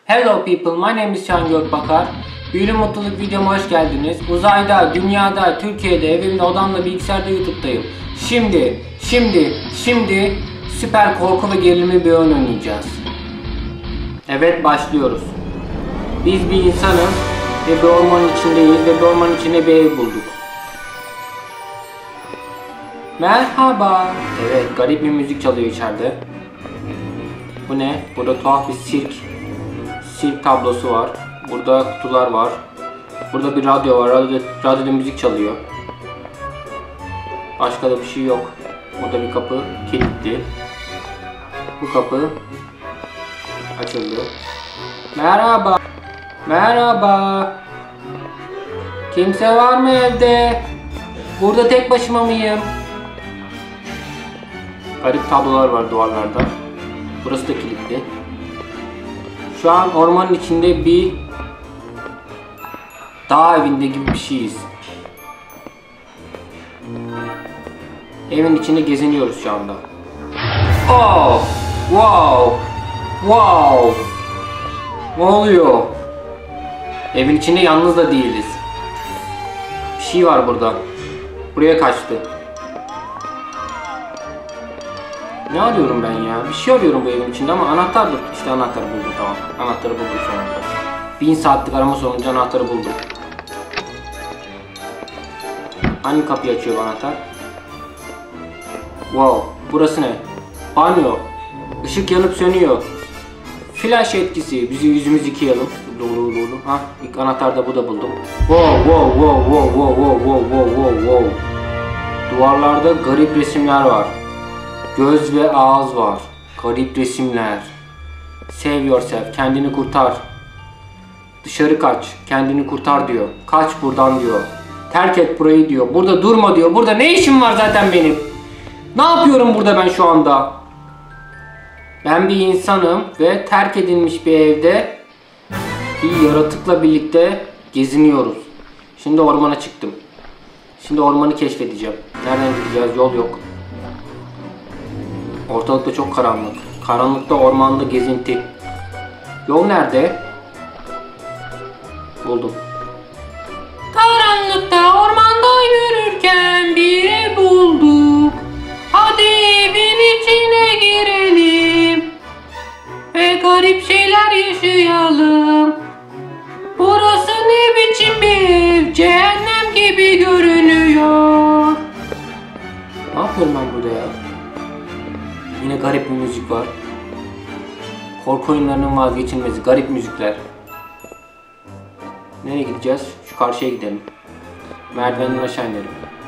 Hello people, my name is Can Gökbakar. Büyülü Mutluluk videoma hoş geldiniz. Uzayda, dünyada, Türkiye'de, evimde, odamda, bilgisayarda, YouTube'dayım. Şimdi süper korku ve gerilimi bir oyun oynayacağız. Evet, başlıyoruz. Biz bir insanız ve bir ormanın içindeyiz ve bir ormanın içinde bir ev bulduk. Merhaba. Evet, garip bir müzik çalıyor içeride. Bu ne? Burada tuhaf bir sirk tablosu var. Burada kutular var. Burada bir radyo var. Radyoda müzik çalıyor. Başka da bir şey yok. Burada bir kapı kilitli. Bu kapı açıldı. Merhaba. Merhaba. Kimse var mı evde? Burada tek başıma mıyım? Garip tablolar var duvarlarda. Burası da kilitli. Şu an ormanın içinde bir dağ evinde gibi bir şeyiz. Evin içinde geziniyoruz şu anda. Oh! Wow! Wow! Ne oluyor? Evin içinde yalnız da değiliz. Bir şey var burada. Buraya kaçtı. Ne arıyorum ben ya? Bir şey arıyorum bu evin içinde ama anahtardır. İşte anahtarı buldum, tamam. Anahtarı buldum sonunda. 1000 saatlik arama sonucu anahtarı buldum. Hangi kapıyı açıyor bu anahtar? Wow, burası ne? Banyo. Işık yanıp sönüyor. Flash etkisi. Bizi yüzümüzü yıkayalım. Ha, ilk anahtarda bu da buldum. Wow. Duvarlarda garip resimler var. Göz ve ağız var. Garip resimler. Save yourself. Kendini kurtar. Dışarı kaç. Kendini kurtar diyor. Kaç buradan diyor. Terk et burayı diyor. Burada durma diyor. Burada ne işim var zaten benim? Ne yapıyorum burada ben şu anda? Ben bir insanım ve terk edilmiş bir evde bir yaratıkla birlikte geziniyoruz. Şimdi ormana çıktım. Şimdi ormanı keşfedeceğim. Nereden gideceğiz? Yol yok. Ortalıkta çok karanlık. Karanlıkta ormanda gezinti. Yol nerede? Buldum. Karanlıkta ormanda yürürken bir ev bulduk. Hadi evin içine girelim ve garip şeyler yaşayalım. Burası ne biçim bir ev? Cehennem gibi görünüyor. Ne yapıyorum ben burada ya? Yine garip bir müzik var. Korku oyunlarının vazgeçilmezi. Garip müzikler. Nereye gideceğiz? Şu karşıya gidelim. Merdivenden aşağı inelim.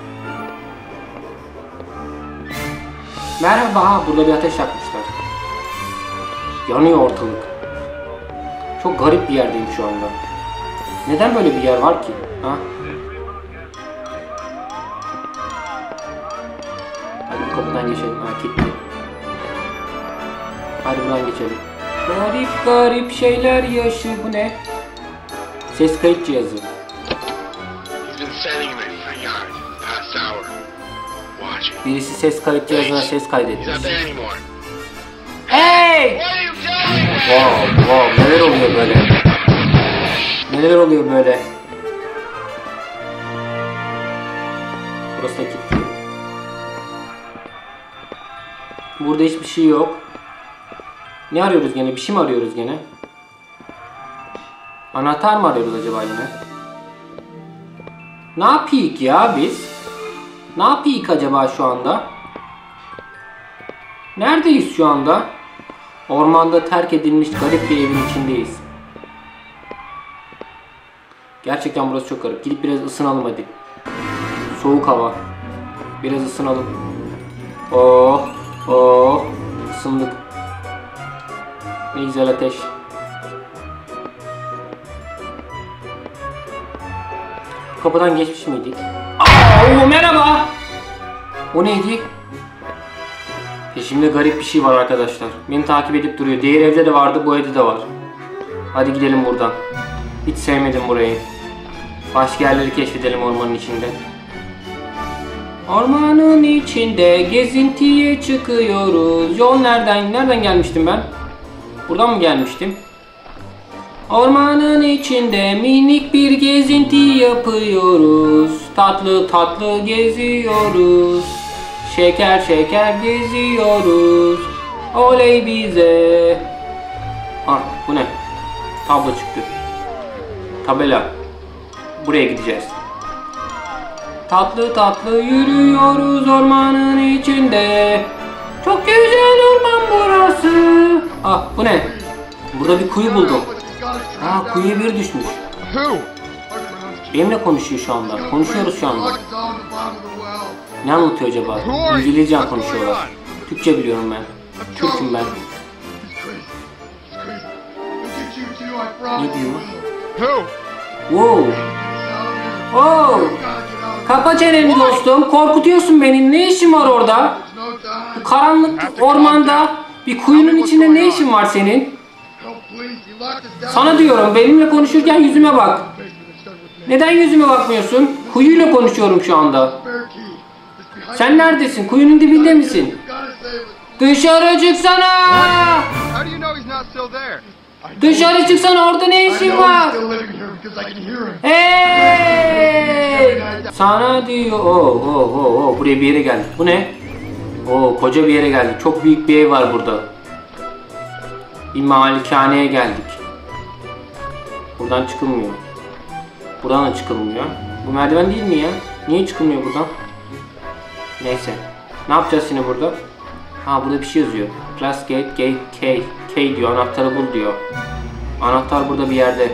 Merhaba. Burada bir ateş yakmışlar. Yanıyor ortalık. Çok garip bir yerdeyim şu anda. Neden böyle bir yer var ki? Ha? Hadi kapıdan geçelim. Ha, kilitli. Hadi buradan geçelim. Garip şeyler yaşıyor. Bu ne? Ses kayıt cihazı. Birisi ses kayıt cihazına ses kaydetmiş. Hey! Wow, neler oluyor böyle? Neler oluyor böyle? Burası da kilitli. Burada hiçbir şey yok. Ne arıyoruz gene? Bir şey mi arıyoruz gene? Anahtar mı arıyoruz acaba yine? Ne yapıyık ya biz? Ne yapıyık acaba şu anda? Neredeyiz şu anda? Ormanda terk edilmiş garip bir evin içindeyiz. Gerçekten burası çok garip. Gidip biraz ısınalım hadi. Soğuk hava. Biraz ısınalım. Oh, ısındık. Ne güzel ateş. Kapıdan geçmiş miydik? Merhaba. O neydi? Peşimde garip bir şey var arkadaşlar. Beni takip edip duruyor. Diğer evde de vardı, bu evde de var. Hadi gidelim buradan. Hiç sevmedim burayı. Başka yerleri keşfedelim ormanın içinde. Ormanın içinde gezintiye çıkıyoruz. Yol nereden gelmiştim ben? Buradan mı gelmiştim? Ormanın içinde minik bir gezinti yapıyoruz. Tatlı tatlı geziyoruz. Şeker şeker geziyoruz. Oley bize. Ah, bu ne? Tablo çıktı. Tabela. Buraya gideceğiz. Tatlı tatlı yürüyoruz ormanın içinde. Çok güzel orman burası. Ah, bu ne? Burada bir kuyu buldum. Aa, kuyuya bir düşmüş. Benimle konuşuyor şu anda. Konuşuyoruz şu anda. Ne anlatıyor acaba? İngilizce konuşuyorlar. Türkçe biliyorum ben. Türk'üm ben. Ne diyor? Wow. Wow. Kapa çeneni dostum. Korkutuyorsun beni. Ne işin var orada? Bu karanlık ormanda bir kuyunun içinde ne işin var senin? Sana diyorum, benimle konuşurken yüzüme bak. Neden yüzüme bakmıyorsun? Kuyuyla konuşuyorum şu anda. Sen neredesin? Kuyunun dibinde misin? Dışarı çıksana! Dışarı çıksana, orada ne işin var? Hey! Sana diyor. Buraya bir yere geldik. Bu ne? Koca bir yere geldik. Çok büyük bir ev var burada. Bir malikaneye geldik. Buradan çıkılmıyor. Buradan da çıkılmıyor. Bu merdiven değil mi ya? Niye çıkılmıyor buradan? Neyse. Ne yapacağız yine burada? Ha, burada bir şey yazıyor. Class gate K diyor. Anahtarı bul diyor. Anahtar burada bir yerde.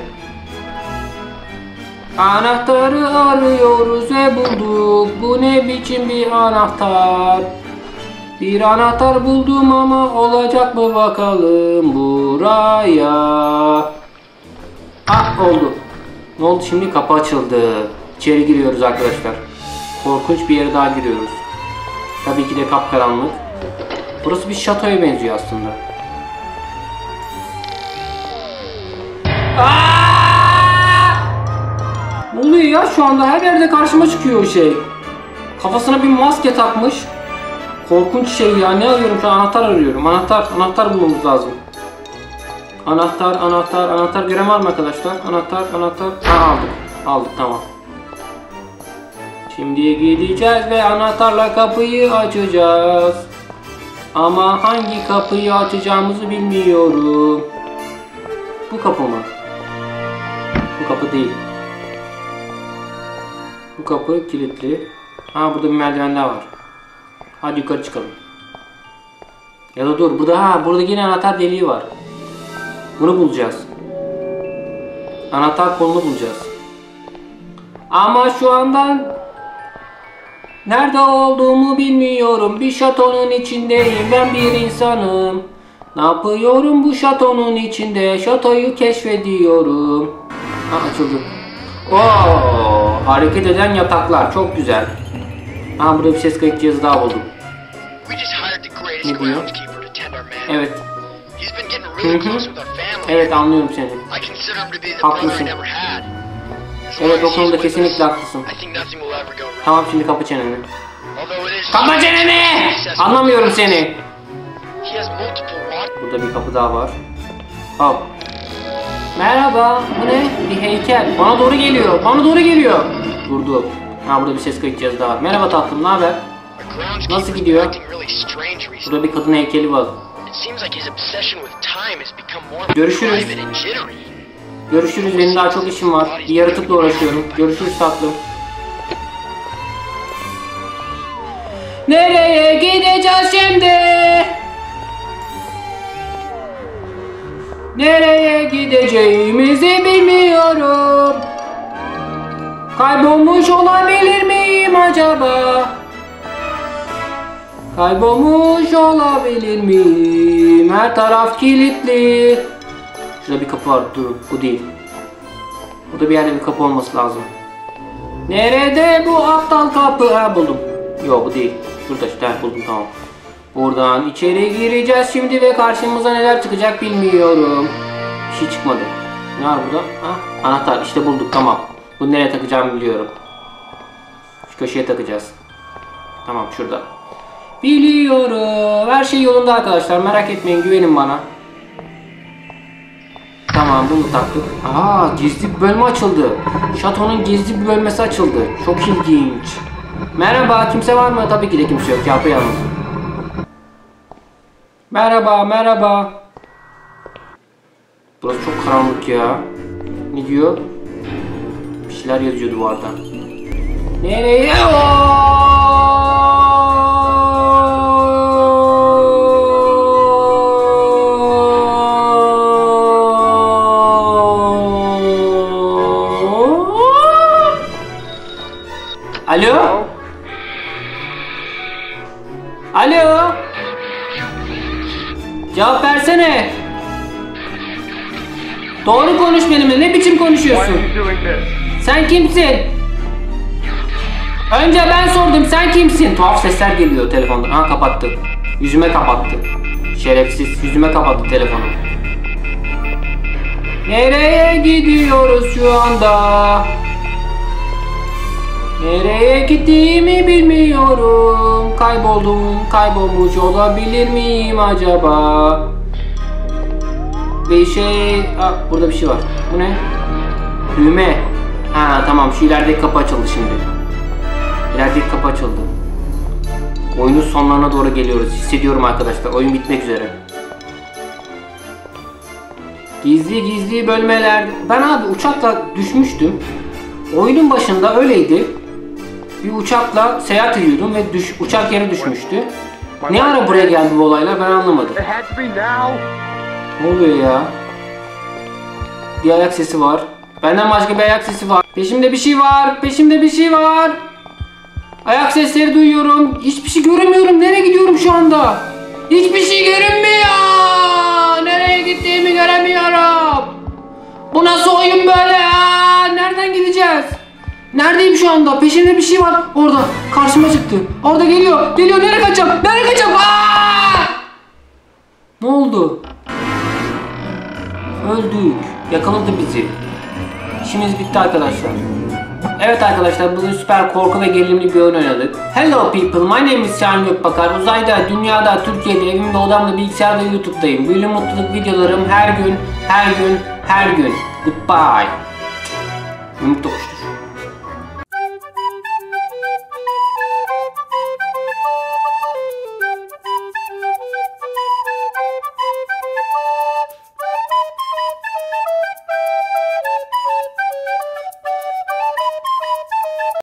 Anahtarı arıyoruz ve bulduk. Bu ne biçim bir anahtar? Bir anahtar buldum ama olacak mı bakalım buraya? Ah, oldu. Ne oldu şimdi? Kapı açıldı. İçeri giriyoruz arkadaşlar. Korkunç bir yere daha giriyoruz. Tabii ki de kapkaranlık. Burası bir şatoya benziyor aslında. Ne oluyor ya şu anda? Her yerde karşıma çıkıyor o şey. Kafasına bir maske takmış. Korkunç şey ya. Ne arıyorum şu an? Anahtar arıyorum. Anahtar bulmamız lazım. Anahtar gören var mı arkadaşlar? Anahtar. Ha, aldık tamam. Şimdi gideceğiz ve anahtarla kapıyı açacağız. Ama hangi kapıyı açacağımızı bilmiyorum. Bu kapı mı? Bu kapı değil. Bu kapı kilitli. Ha, burada bir merdiven daha var. Hadi yukarı çıkalım. Ya da dur, burada yine anahtar deliği var. Bunu bulacağız. Anahtar kolunu bulacağız. Ama şu anda nerede olduğumu bilmiyorum. Bir şatonun içindeyim. Ben bir insanım. Ne yapıyorum bu şatonun içinde? Şatoyu keşfediyorum. Ha, açıldı. Hareket eden yataklar. Çok güzel. Ha, burada bir ses kayıt cihazı daha buldum. Ne diyor? Evet. Evet, anlıyorum seni. Haklısın. Evet, o konuda kesinlikle haklısın. Tamam, şimdi kapa çeneni. Kapa çeneni! Anlamıyorum seni. Burada bir kapı daha var. Hop. Merhaba. Bu ne? Bir heykel. Bana doğru geliyor. Durdu. Ha, burada bir ses kayıt cihazı daha var. Merhaba tatlım, ne haber? Nasıl gidiyor? Burada bir kadın heykeli var. Görüşürüz. Benim daha çok işim var. Bir yaratıkla uğraşıyorum. Görüşürüz tatlım. Nereye gideceğiz şimdi? Nereye gideceğimizi bilmiyorum. Kaybolmuş olabilir miyim acaba? Kaybolmuş olabilir miyim? Her taraf kilitli. Şurada bir kapı var. Dur, bu değil. Burada bir yerde bir kapı olması lazım. Nerede bu aptal kapı? Ha, buldum. Yok, bu değil. Şurada işte, buldum, tamam. Buradan içeri gireceğiz şimdi ve karşımıza neler çıkacak bilmiyorum. Bir şey çıkmadı. Ne var burada? Ha, anahtar. İşte bulduk, tamam. Bunu nereye takacağımı biliyorum. Şu köşeye takacağız. Tamam, şurada. Biliyorum. Her şey yolunda arkadaşlar. Merak etmeyin, güvenin bana. Tamam, bunu taktık. Aa, gizli bir bölme açıldı. Şatonun gizli bir bölmesi açıldı. Çok ilginç. Merhaba, kimse var mı? Tabii ki de kimse yok. Yapayalnız. Merhaba, merhaba. Burası çok karanlık ya. Ne diyor? Bir şeyler yazıyor duvarda. Nereye? Alo? Alo? Cevap versene. Doğru konuş benimle. Ne biçim konuşuyorsun? Sen kimsin? Önce ben sordum. Sen kimsin? Tuhaf sesler geliyor telefonda. Ha, kapattı. Yüzüme kapattı. Şerefsiz. Yüzüme kapattı telefonu. Nereye gidiyoruz şu anda? Nereye gittiğimi bilmiyorum. Kaybolmuş olabilir miyim acaba? Bir şey... burada bir şey var. Bu ne? Düğme. Ha tamam, şu ilerideki kapı açıldı şimdi. İlerideki kapı açıldı. Oyunun sonlarına doğru geliyoruz. Hissediyorum arkadaşlar. Oyun bitmek üzere. Gizli bölmeler. Ben abi uçakla düşmüştüm. Oyunun başında öyleydi. Bir uçakla seyahat ediyordum ve uçak yere düşmüştü. Ne ara buraya geldi bu olaylar, ben anlamadım. Ne oluyor ya? Bir ayak sesi var. Benden başka bir ayak sesi var. Peşimde bir şey var. Peşimde bir şey var. Ayak sesleri duyuyorum. Hiçbir şey göremiyorum. Nereye gidiyorum şu anda? Hiçbir şey görünmüyor. Nereye gittiğimi göremiyorum. Bu nasıl oyun böyle ya? Nereden gideceğiz? Neredeyim şu anda? Peşimde bir şey var. Orada. Karşıma çıktı. Orada geliyor. Geliyor. Nereye kaçacağım? Nereye kaçacağım? Aa! Ne oldu? Öldük. Yakaladı bizi. İşimiz bitti arkadaşlar. Evet arkadaşlar, bugün süper korku ve gerilimli bir oyun oynadık. Hello people, my name is Can Gökbakar. Uzayda, dünyada, Türkiye'de, evimde, odamda, bilgisayarda, YouTube'dayım. Büyülü mutluluk videolarım her gün. Goodbye. Yumruk tokuştur.